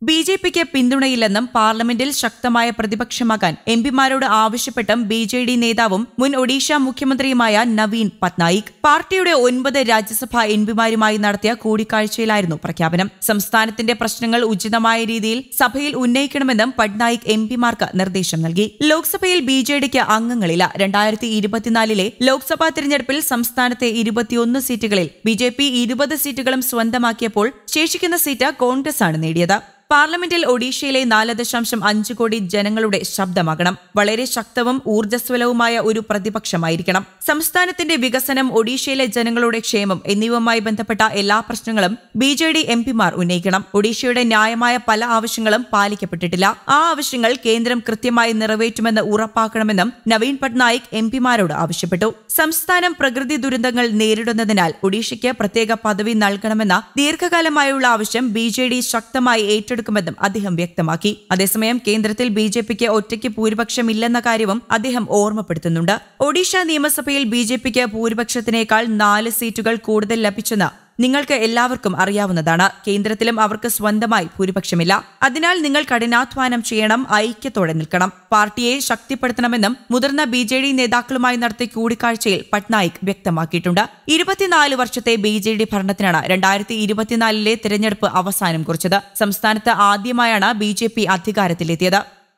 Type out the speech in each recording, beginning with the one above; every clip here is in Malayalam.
ബിജെപിക്ക് പിന്തുണയില്ലെന്നും പാർലമെന്റിൽ ശക്തമായ പ്രതിപക്ഷമാകാൻ എംപിമാരോട് ആവശ്യപ്പെട്ടും ബിജെഡി നേതാവും മുൻ ഒഡീഷ മുഖ്യമന്ത്രിയുമായ നവീൻ പട്നായിക് പാർട്ടിയുടെ 9 രാജ്യസഭാ എംപിമാരുമായി നടത്തിയ കൂടിക്കാഴ്ചയിലായിരുന്നു പ്രഖ്യാപനം. സംസ്ഥാനത്തിന്റെ പ്രശ്നങ്ങൾ ഉചിതമായ രീതിയിൽ സഭയിൽ ഉന്നയിക്കണമെന്നും പട്നായിക് എംപിമാർക്ക് നിർദ്ദേശം നൽകി. ലോക്സഭയിൽ ബിജെഡിക്ക് അംഗങ്ങളില്ല. 2024 ലോക്സഭാ തിരഞ്ഞെടുപ്പിൽ സംസ്ഥാനത്തെ 21 സീറ്റുകളിൽ ബിജെപി 20 സീറ്റുകളും സ്വന്തമാക്കിയപ്പോൾ ശേഷിക്കുന്ന സീറ്റ് കോൺഗ്രസാണ് നേടിയത്. പാർലമെന്റിൽ ഒഡീഷയിലെ 4.5 കോടി ജനങ്ങളുടെ ശബ്ദമാകണം. വളരെ ശക്തവും ഊർജ്ജസ്വലവുമായ ഒരു പ്രതിപക്ഷമായിരിക്കണം. സംസ്ഥാനത്തിന്റെ വികസനം, ഒഡീഷയിലെ ജനങ്ങളുടെ ക്ഷേമം എന്നിവയുമായി ബന്ധപ്പെട്ട എല്ലാ പ്രശ്നങ്ങളും ബിജെഡി എംപിമാർ ഉന്നയിക്കണം. ഒഡീഷയുടെ ന്യായമായ പല ആവശ്യങ്ങളും പാലിക്കപ്പെട്ടിട്ടില്ല. ആ ആവശ്യങ്ങൾ കേന്ദ്രം കൃത്യമായി നിറവേറ്റുമെന്ന് ഉറപ്പാക്കണമെന്നും നവീൻ പട്നായിക് എംപിമാരോട് ആവശ്യപ്പെട്ടു. സംസ്ഥാനം പ്രകൃതി ദുരന്തങ്ങൾ നേരിടുന്നതിനാൽ ഒഡീഷയ്ക്ക് പ്രത്യേക പദവി നൽകണമെന്ന ദീർഘകാലമായുള്ള ആവശ്യം ബിജെഡി ശക്തമായി ഏറ്റെടുക്കുമെന്നും അദ്ദേഹം വ്യക്തമാക്കി. അതേസമയം കേന്ദ്രത്തിൽ ബിജെപിക്ക് ഒറ്റയ്ക്ക് ഭൂരിപക്ഷമില്ലെന്ന കാര്യവും അദ്ദേഹം ഓർമ്മപ്പെടുത്തുന്നുണ്ട്. ഒഡീഷ നിയമസഭയിൽ ബിജെപിക്ക് ഭൂരിപക്ഷത്തിനേക്കാൾ 4 സീറ്റുകൾ കൂടുതൽ ലഭിച്ചെന്ന് നിങ്ങൾക്ക് എല്ലാവർക്കും അറിയാവുന്നതാണ്. കേന്ദ്രത്തിലും അവർക്ക് സ്വന്തമായി ഭൂരിപക്ഷമില്ല. അതിനാൽ നിങ്ങൾ കഠിനാധ്വാനം ചെയ്യണം, ഐക്യത്തോടെ നിൽക്കണം, പാർട്ടിയെ ശക്തിപ്പെടുത്തണമെന്നും മുതിർന്ന ബിജെഡി നേതാക്കളുമായി നടത്തിയ കൂടിക്കാഴ്ചയിൽ പട്നായിക് വ്യക്തമാക്കിയിട്ടുണ്ട്. 24 വർഷത്തെ ബിജെഡി ഭരണത്തിനാണ് 2024 തിരഞ്ഞെടുപ്പ് അവസാനം കുറിച്ചത്. സംസ്ഥാനത്ത് ആദ്യമായാണ് ബിജെപി അധികാരത്തിലെത്തിയത്.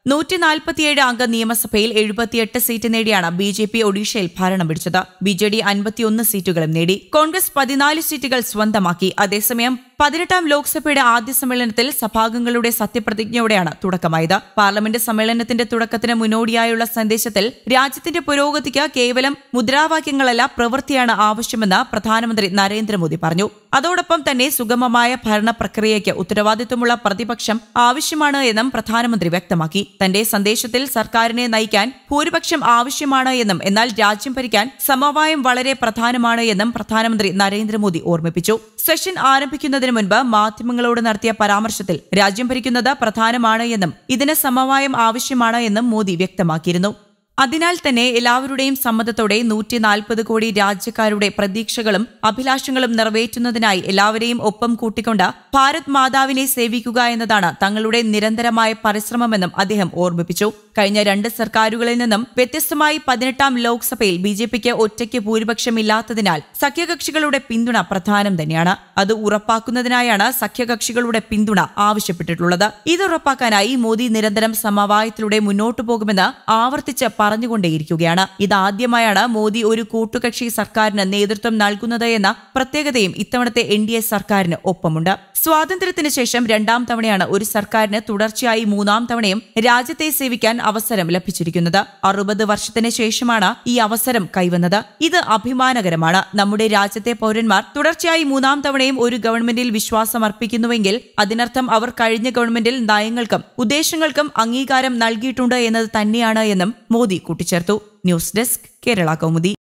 147 അംഗ നിയമസഭയിൽ 78 സീറ്റ് നേടിയാണ് ബിജെപി ഒഡീഷയിൽ ഭരണം പിടിച്ചത്. ബിജെഡി 51 സീറ്റുകളും നേടി. കോൺഗ്രസ് 14 സീറ്റുകൾ സ്വന്തമാക്കി. അതേസമയം 18ാം ലോക്സഭയുടെ ആദ്യ സമ്മേളനത്തിൽ സഭാംഗങ്ങളുടെ സത്യപ്രതിജ്ഞയോടെയാണ് തുടക്കമായത്. പാർലമെന്റ് സമ്മേളനത്തിന്റെ തുടക്കത്തിന് മുന്നോടിയായുള്ള സന്ദേശത്തിൽ രാജ്യത്തിന്റെ പുരോഗതിക്ക് കേവലം മുദ്രാവാക്യങ്ങളല്ല, പ്രവൃത്തിയാണ് ആവശ്യമെന്ന് പ്രധാനമന്ത്രി നരേന്ദ്രമോദി പറഞ്ഞു. അതോടൊപ്പം തന്നെ സുഗമമായ ഭരണ പ്രക്രിയയ്ക്ക് ഉത്തരവാദിത്വമുള്ള പ്രതിപക്ഷം ആവശ്യമാണ് എന്നും പ്രധാനമന്ത്രി വ്യക്തമാക്കി. തന്റെ സന്ദേശത്തിൽ സർക്കാരിനെ നയിക്കാൻ ഭൂരിപക്ഷം ആവശ്യമാണ് എന്നും എന്നാൽ രാജ്യം ഭരിക്കാൻ സമവായം വളരെ പ്രധാനമാണ് എന്നും പ്രധാനമന്ത്രി നരേന്ദ്രമോദി ഓർമ്മിപ്പിച്ചു. സെഷൻ ആരംഭിക്കുന്നതിന് മുൻപ് മാധ്യമങ്ങളോട് നടത്തിയ പരാമർശത്തിൽ രാജ്യം ഭരിക്കുന്നത് പ്രധാനമാണ് എന്നും ഇതിന് സമവായം ആവശ്യമാണ് എന്നും മോദി വ്യക്തമാക്കിയിരുന്നു. അതിനാൽ തന്നെ എല്ലാവരുടെയും സമ്മതത്തോടെ 140 കോടി രാജ്യക്കാരുടെ പ്രതീക്ഷകളും അഭിലാഷങ്ങളും നിറവേറ്റുന്നതിനായി എല്ലാവരെയും ഒപ്പം കൂട്ടിക്കൊണ്ട് ഭാരത് മാതാവിനെ സേവിക്കുക എന്നതാണ് തങ്ങളുടെ നിരന്തരമായ പരിശ്രമമെന്നും അദ്ദേഹം ഓർമ്മിപ്പിച്ചു. കഴിഞ്ഞ 2 സർക്കാരുകളിൽ നിന്നും വ്യത്യസ്തമായി 18ാം ലോക്സഭയിൽ ബിജെപിക്ക് ഒറ്റയ്ക്ക് ഭൂരിപക്ഷമില്ലാത്തതിനാൽ സഖ്യകക്ഷികളുടെ പിന്തുണ പ്രധാനം തന്നെയാണ്. അത് ഉറപ്പാക്കുന്നതിനായാണ് സഖ്യകക്ഷികളുടെ പിന്തുണ ആവശ്യപ്പെട്ടിട്ടുള്ളത്. ഇത് ഉറപ്പാക്കാനായി മോദി നിരന്തരം സമവായത്തിലൂടെ മുന്നോട്ടു പോകുമെന്ന് ആവർത്തിച്ച് പറഞ്ഞുകൊണ്ടേയിരിക്കുകയാണ്. ഇതാദ്യമായാണ് മോദി ഒരു കൂട്ടുകക്ഷി സർക്കാരിന് നേതൃത്വം നൽകുന്നത് എന്ന പ്രത്യേകതയും ഇത്തവണത്തെ NDA സർക്കാരിന് ഒപ്പമുണ്ട്. സ്വാതന്ത്ര്യത്തിന് ശേഷം 2ാം തവണയാണ് ഒരു സർക്കാരിന് തുടർച്ചയായി 3ാം തവണയും രാജ്യത്തെ സേവിക്കാൻ അവസരം ലഭിച്ചിരിക്കുന്നത്. 60 വർഷത്തിന് ശേഷമാണ് ഈ അവസരം കൈവന്നത്. ഇത് അഭിമാനകരമാണ്. നമ്മുടെ രാജ്യത്തെ പൗരന്മാർ തുടർച്ചയായി 3ാം തവണയും ഒരു ഗവൺമെന്റിൽ വിശ്വാസം അർപ്പിക്കുന്നുവെങ്കിൽ അതിനർത്ഥം അവർ കഴിഞ്ഞ ഗവൺമെന്റിൽ നയങ്ങൾക്കും ഉദ്ദേശങ്ങൾക്കും അംഗീകാരം നൽകിയിട്ടുണ്ട് എന്നത് തന്നെയാണ് എന്നും മോദി കൂട്ടിച്ചേർത്തു. News desk, Kerala Kaumudi.